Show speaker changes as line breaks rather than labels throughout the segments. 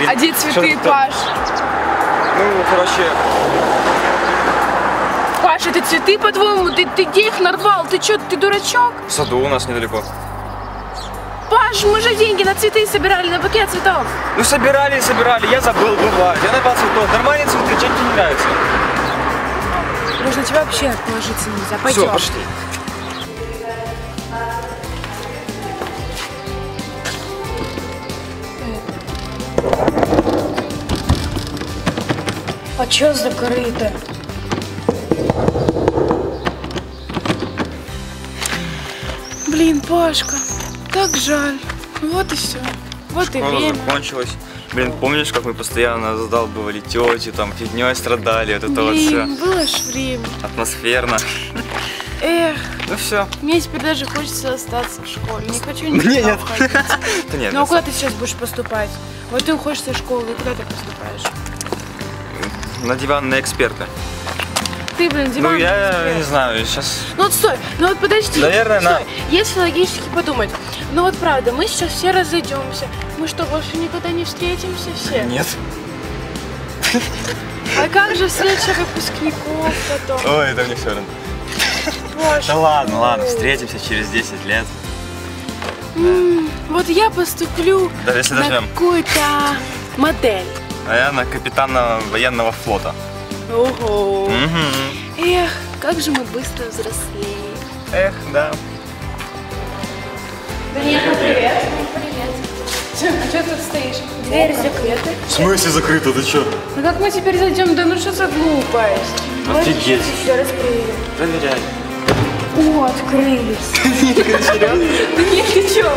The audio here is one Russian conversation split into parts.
А где цветы, Паш?
Ну, короче...
Паш, это цветы, по-твоему? Ты где их нарвал? Ты что, ты дурачок?
В саду у нас недалеко.
Паш, мы же деньги на цветы собирали, на букет цветов.
Ну, собирали, я забыл, бывает. Я нарвал цветов. Нормальные цветы, что тебе не нравится?
Можно тебя вообще положиться нельзя. Пойдем.
Все, пошли.
А чё закрыто? Блин, Пашка, так жаль. Вот и все. Вот
Школа
и время.
закончилась. Блин, помнишь, как мы постоянно задалбывали тети, там, фигней страдали, вот это вот все.
Было ж время.
Атмосферно.
Эх,
Ну все.
мне теперь даже хочется остаться в школе. Не хочу
Мне
никуда
нет.
уходить.
Да нет,
Ну а куда ты сейчас будешь поступать? Вот ты уходишь со школы, и куда ты поступаешь?
на диван на эксперта.
Ты, блин, диван.
Ну я
эксперт.
не знаю, сейчас.
Ну вот стой, ну вот подожди.
Наверное,
стой. Если логически подумать, ну вот правда, мы сейчас все разойдемся. Мы что, больше никогда не встретимся все?
Нет.
А как же встреча выпускников потом?
Ой, это мне все равно.
Боже.
Да ладно, ладно, встретимся через 10 лет.
Вот я поступлю
Даже если
на
дождем.
какую-то модель.
А я на капитана военного флота.
Ого.
Угу.
Эх, как же мы быстро взрослеем.
Эх, да.
Данилка, привет. Привет. А что тут стоишь? Дверь закрыта.
В смысле закрыто, ты чё?
Ну как мы теперь зайдем? Да ну что за глупость? Давайте
Офигеть.
сейчас еще раз проверим.
Проверяй.
О, открылись.
Серьезно?
Да нет, ты чё?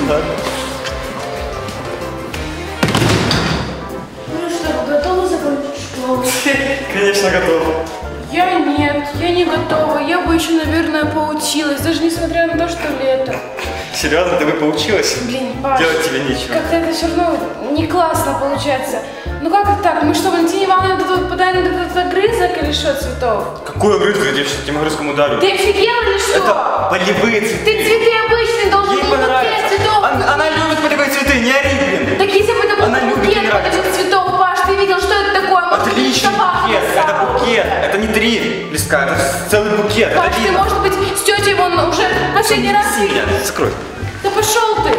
Ну что, вы готовы закончить школу?
Конечно, готов.
Я нет, я не готова. Я бы еще, наверное, поучилась, даже несмотря на то, что лето.
Серьезно, ты бы поучилась?
Блин, Паш,
Делать тебе нечего.
как-то это все равно не классно получается. Ну как это так? Мы что, Валентине Ивановне тут подарим этот огрызок или что, цветов?
Какой огрызок? Я сейчас этим огрызком ударю.
Ты офигел или что?
Это полевые цветы.
Ты цветы обычные должен
Ей
был
понравится.
букет цветов.
Она любит полевые цветы, не ори, блин.
Так если бы это был
Она любит, ей
букет
нравится.
полевых цветов, Паш, ты видел, что это такое? Может,
Отличный
собака
букет,
написала?
это букет. Это не 3 листка, это целый букет.
Паш,
это
ты,
видно.
может быть, с тетей вон уже последний раз
Сильно. Закрой.
Да пошел ты!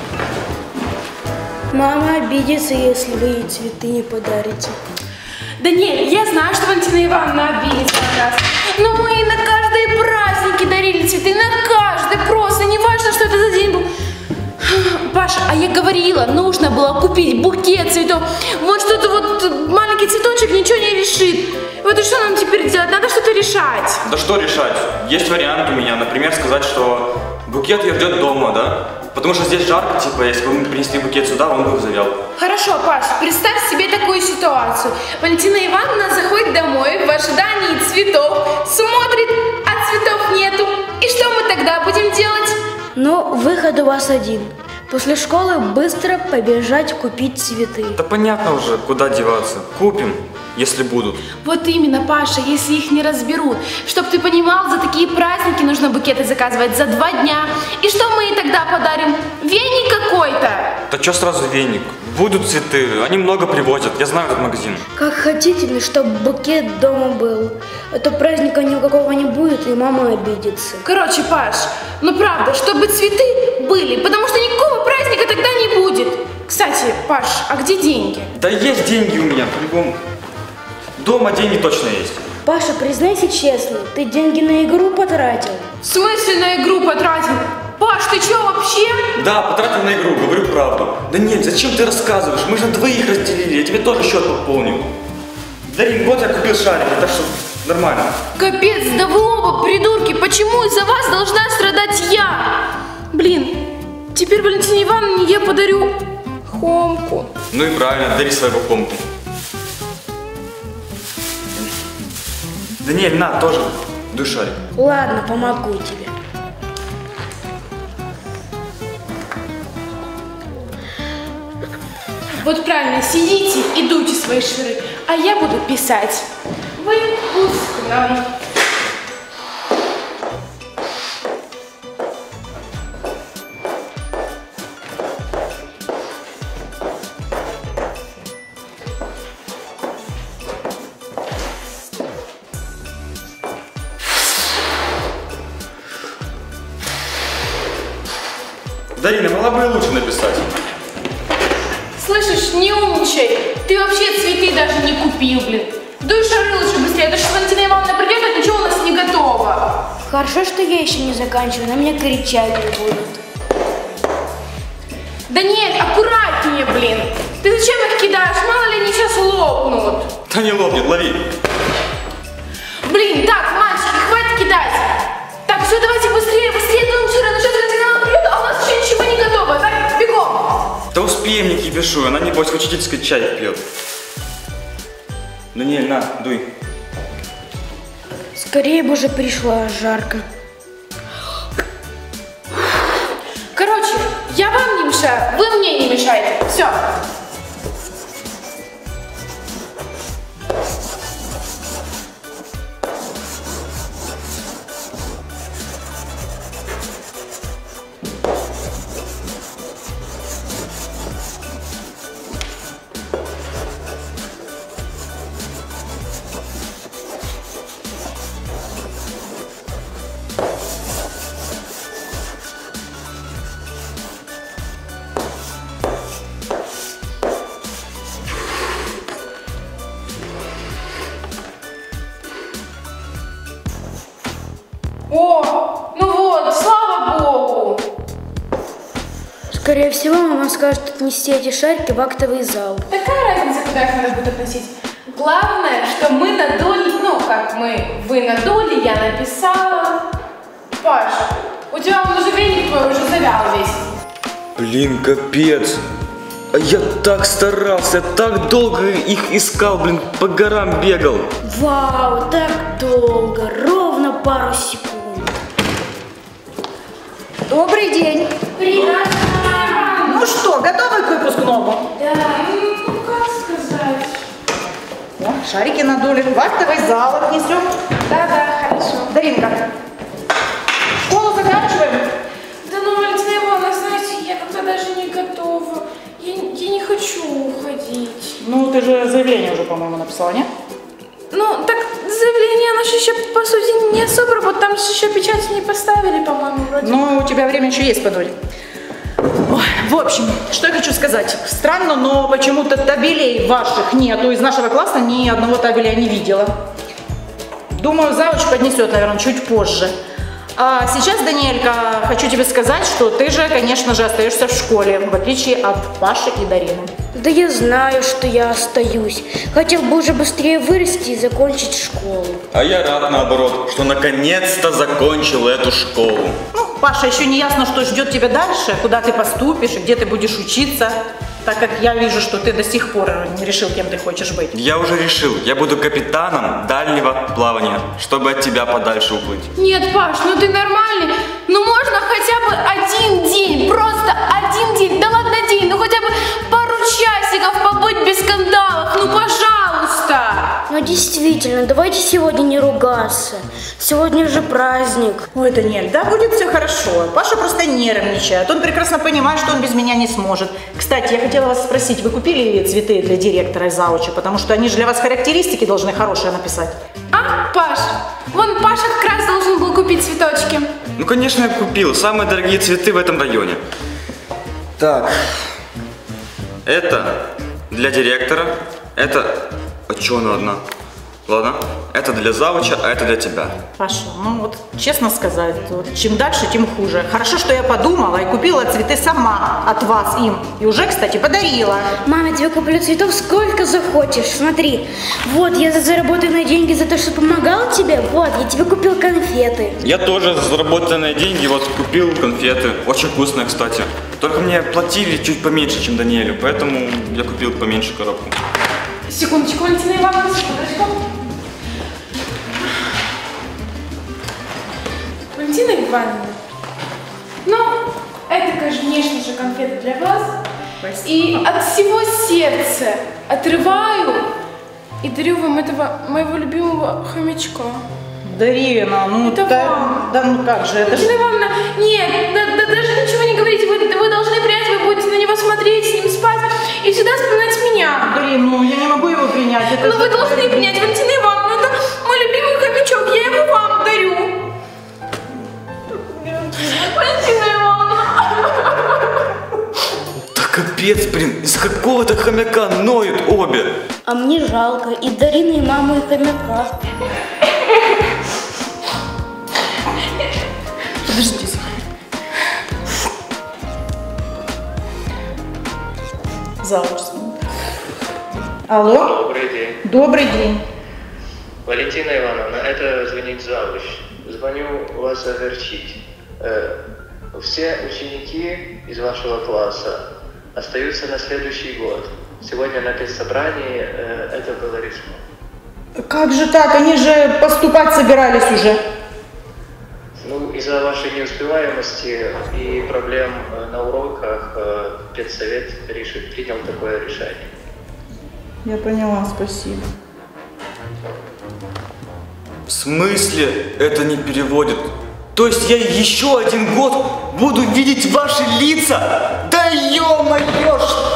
Мама обидится, если вы ей цветы не подарите.
Даниэль, я знаю, что Валентина Ивановна обидится на нас. Но мы и на каждые праздники дарили цветы, на каждый просто, не важно, что это за день был. Паша, а я говорила, нужно было купить букет цветов. Вот что-то вот, маленький цветочек ничего не решит. Вот и что нам теперь делать? Надо что-то решать.
Да что решать? Есть вариант у меня, например, сказать, что букет ее ждет дома, да? Потому что здесь жарко, типа, если бы мы принесли букет сюда, он бы завял.
Хорошо, Паш, представь себе такую ситуацию. Валентина Ивановна заходит домой в ожидании цветов, смотрит, а цветов нету. И что мы тогда будем делать?
Но выход у вас один. После школы быстро побежать купить цветы.
Да понятно уже, куда деваться. Купим, если будут.
Вот именно, Паша, если их не разберут. Чтоб ты понимал, за такие праздники нужно букеты заказывать за 2 дня. И что мы ей тогда подарим? Веник какой-то?
Да чё сразу веник? Будут цветы, они много привозят, я знаю этот магазин.
Как хотите, чтобы букет дома был. А то праздника никакого не будет, и мама обидится.
Короче, Паш, ну правда, чтобы цветы были, потому что никакого праздника тогда не будет. Кстати, Паш, а где деньги?
Да есть деньги у меня, по-любому. Дома деньги точно есть.
Паша, признайся честно, ты деньги на игру потратил?
В смысле на игру потратил? Паш, ты чё вообще?
Да, потратил на игру, говорю правду. Да нет, зачем ты рассказываешь? Мы же на двоих разделили, я тебе тоже счет пополнил. Дарин, вот я купил шарики, так что нормально.
Капец, да вы оба придурки, почему из-за вас должна страдать я? Блин, теперь Валентине Ивановне я подарю Хомку.
Ну и правильно, дари своего комку. Да не, на, тоже, дуй шарик.
Ладно, помогу тебе.
Вот правильно, сидите и дуйте свои шары, а я буду писать. Выпускной.
Дарина, могла бы и лучше написать.
Слышишь, не умничай. Ты вообще цветы даже не купил, блин. Дуй шары лучше быстрее, а то что Валентина Ивановна придет, а ничего у нас не готово.
Хорошо, что я еще не заканчиваю, на меня кричать не будут.
Даниэль, аккуратнее, блин. Ты зачем их кидаешь? Мало ли они сейчас лопнут.
Да не лопнет, лови.
Блин, так, мальчики, хватит кидать. Так, все, давайте быстрее, быстрее, думаем, что рано, сейчас Валентина Ивановна придет, а у нас еще ничего не готово. Так, бегом.
Да успеем, не кипишу, она небось учительский чай пьет. Даниэль, на, дуй.
Скорее бы уже пришла, жарко.
Короче, я вам не мешаю, вы мне не мешаете. Все. О, ну вот, слава богу.
Скорее всего, мама скажет отнести эти шарики в актовый зал.
Какая разница, куда их надо будет относить? Главное, что мы надули, ну как мы, вы надули, я написала. Паша, у тебя он уже веник твой уже завял весь.
Блин, капец. А я так старался, я так долго их искал, блин, по горам бегал.
Вау, так долго, ровно пару секунд. Добрый день.
Привет.
Ну что, готовы к выпускному?
Да, ну как сказать?
О, шарики надули, в актовый зал отнесем.
Да, хорошо.
Даринка, школу заканчиваем?
Да ну, Валентина Ивановна, знаете, я как-то даже не готова. Я не хочу уходить.
Ну, ты же заявление уже, по-моему, написала, нет?
Ну, так заявление наше еще, по сути, не особо работает. Там же еще печать не поставили, по-моему, вроде.
Ну, у тебя время еще есть, подуль. Ой, в общем, что я хочу сказать. Странно, но почему-то табелей ваших нету. Из нашего класса ни одного табеля не видела. Думаю, завуч поднесет, наверное, чуть позже. А сейчас, Даниэлька, хочу тебе сказать, что ты же, конечно же, остаешься в школе, в отличие от Паши и Дарины.
Да я знаю, что я остаюсь. Хотел бы уже быстрее вырасти и закончить школу.
А я рад наоборот, что наконец-то закончил эту школу.
Ну, Паша, еще не ясно, что ждет тебя дальше, куда ты поступишь и где ты будешь учиться, так как я вижу, что ты до сих пор не решил, кем ты хочешь быть.
Я уже решил, я буду капитаном дальнего плавания, чтобы от тебя подальше уплыть.
Нет, Паш, ну ты нормальный. Ну можно хотя бы один день, просто один день, да ладно день, ну хотя бы пару часиков побыть без скандалов, ну пожалуйста.
Ну действительно, давайте сегодня не ругаться. Сегодня же праздник.
Ой, Даниэль, да будет все хорошо. Паша просто нервничает. Он прекрасно понимает, что он без меня не сможет. Кстати, я хотела вас спросить, вы купили цветы для директора и зауча? Потому что они же для вас характеристики должны хорошие написать.
А, Паш, вон Паша как раз должен был купить цветочки.
Ну, конечно, я купил. Самые дорогие цветы в этом районе. Так. Это для директора. Это... А чё она одна? Ладно. Это для завуча, а это для тебя.
Паша, ну вот честно сказать, вот, чем дальше, тем хуже. Хорошо, что я подумала и купила цветы сама от вас им. И уже, кстати, подарила.
Мама, я тебе куплю цветов сколько захочешь. Смотри, вот я заработанные деньги за то, что помогал тебе. Вот, я тебе купил конфеты.
Я тоже за заработанные деньги вот купил конфеты. Очень вкусные, кстати. Только мне платили чуть поменьше, чем Даниэлю, поэтому я купил поменьше коробку.
Секундочку, Валентина Ивановна, секундочку. Валентина Ивановна, ну, это, конечно же, конфеты для вас.
Спасибо.
И от всего сердца отрываю и дарю вам этого моего любимого хомячка.
Дарина, ну
Это
да,
вам.
да ну как же, это же...
Валентина Ивановна, нет, даже ничего не говорите, вы должны принять, вы будете на него смотреть, с ним спать и всегда вспоминать меня.
Блин, ну я не могу его принять. Это
Но
же-
вы должны принять, Валентина Ивановна, это мой любимый хомячок, я его вам дарю. Валентина Ивановна.
Капец, блин, из какого-то хомяка ноют обе.
А мне жалко и Дарины, и мамы, и хомяка.
Подождите. Зауч. Алло?
Добрый день.
Добрый день.
Валентина Ивановна, это звонит завуч. Звоню вас огорчить. Все ученики из вашего класса остаются на следующий год. Сегодня на педсобрании это было решено.
Как же так? Они же поступать собирались уже.
Ну, из-за вашей неуспеваемости и проблем на уроках педсовет принял такое решение.
Я поняла, спасибо.
В смысле это не переводит? То есть я еще один год буду видеть ваши лица? Да ё-моё,